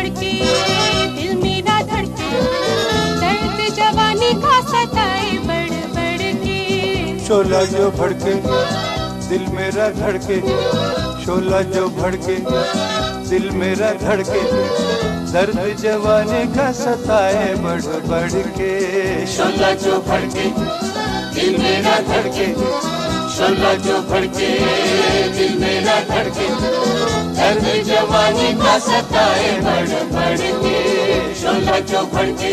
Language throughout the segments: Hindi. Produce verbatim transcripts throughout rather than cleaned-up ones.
भड़के, दिल मेरा धड़के, दर्द जवानी का सताए बढ़ बढ़ के। शोला जो भड़के दिल मेरा धड़के, शोला जो भड़के दिल मेरा धड़के, दर्द जवानी का सताए बढ़ बढ़ के। शोला जो भड़के दिल मेरा धड़के, शोला जो भड़के दिल मेरा धड़के, दर्द जवानी का सताए बढ़ बढ़ के। शोला जो भड़के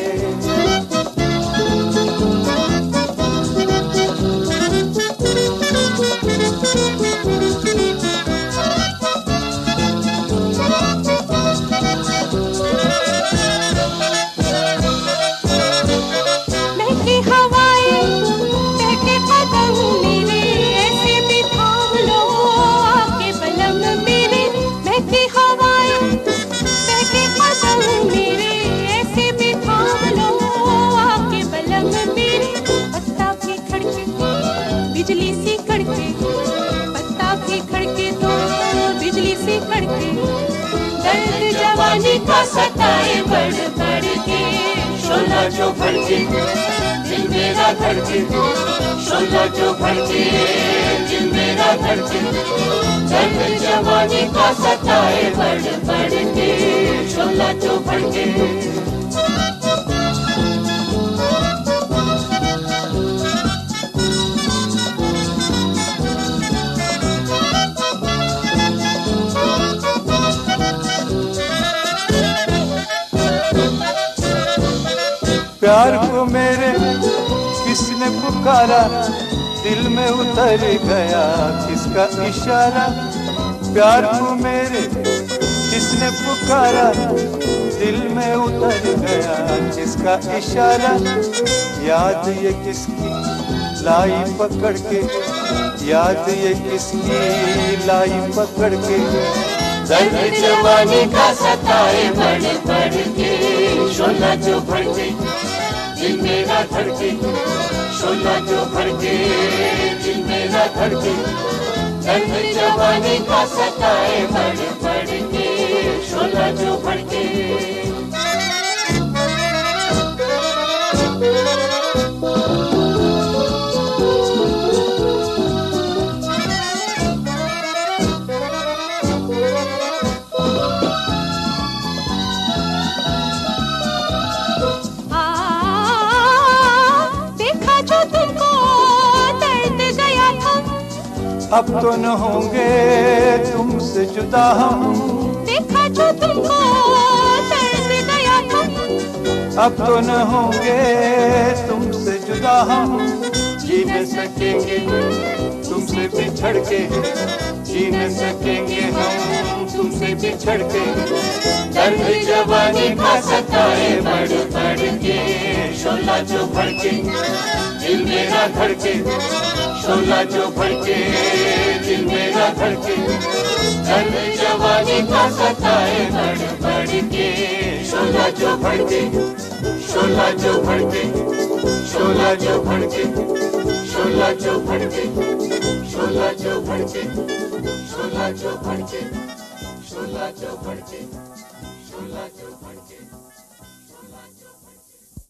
बिजली सी कड़के, पत्ता भी खड़के तो बिजली सी कड़के, दर्द जवानी का सताए बढ़ बढ़ के। शोला जो भड़के दिल मेरा धड़के, शोला जो भड़के दिल मेरा धड़के, दर्द जवानी का सताए बढ़ बढ़ के। शोला जो भड़के प्यार को मेरे किसने पुकारा, दिल में उतर गया किसका इशारा। प्यार को मेरे किसने पुकारा, दिल में उतर गया किसका इशारा। याद ये किसकी लाई पकड़ के, याद ये किसकी लाई पकड़ के, दर्द जवानी का सताए बढ़ बढ़ के। शोला जो भड़के दिल मेरा धड़के, शोला जो भड़के दिल मेरा धड़के, दर्द जवानी का सताए बढ़ बढ़ के। शोला जो भड़के अब तो न होंगे तुमसे जुदा हम। देखा जो तुमको दर्द गया था, अब तो न होंगे तुमसे जुदा हम। जी न सकेंगे तुमसे बिछड़ के, जी न सकेंगे हम तुमसे बिछड़ के, दर्द जवानी का सताए बढ़ बढ़ के। शोला जो भड़के दिल मेरा धड़के, शोला जो भड़के दिल मेरा धड़के, दर्द जवानी का सताए बढ़ बढ़ के। शोला जो भड़के, शोला जो भड़के, शोला जो भड़के, शोला जो भड़के, शोला जो भड़के, शोला जो भड़के, शोला जो भड़के, शोला जो भड़के, शोला जो भड़के।